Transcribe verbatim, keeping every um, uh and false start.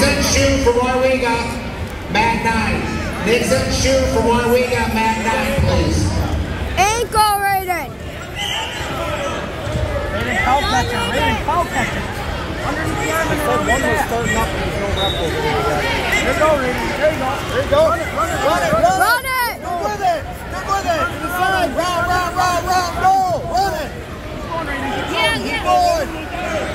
Nixon shoe for one we got mat nine. Nixon shoe for one we got mat nine, please. Ankle Radyn. Radyn cowcatcher. Radyn cowcatcher. Underneath the arm and then one was starting up and there's no rep over there. There you go, Radyn. There you go. There you go. Run it, run it, run it, run it. Run it. Stick with it. Stick with it. To the side. Round, round, round, round. Go. Run it. Keep going, Radyn. Yeah, Keep yeah. going.